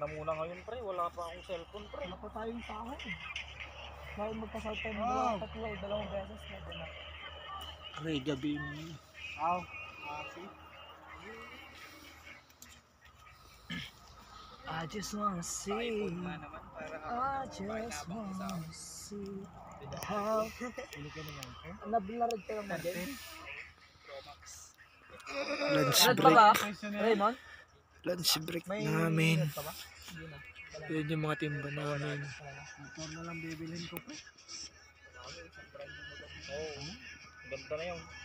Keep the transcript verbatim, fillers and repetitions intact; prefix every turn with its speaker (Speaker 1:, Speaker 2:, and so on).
Speaker 1: na muna ngayon pre, wala pa akong cellphone pre.
Speaker 2: Wala pa tayong sahod. Dahil magpasal tayo ng
Speaker 1: Oh.
Speaker 2: tatlo, dalawang beses na din na.
Speaker 3: Regavim.
Speaker 2: Aw, ah, see?
Speaker 3: I just wanna see. I just wanna see how.
Speaker 2: Nablarad ka lang mo din.
Speaker 3: Lunch
Speaker 2: Red pa
Speaker 3: break.
Speaker 2: ba? Raymond?
Speaker 3: Lunch break
Speaker 2: May
Speaker 3: namin.
Speaker 2: red pa ba? Hindi na.
Speaker 3: Yun yung mga timba namin.
Speaker 2: Motor na lang bibilhin ko pa.
Speaker 1: Oo, ganda na yun.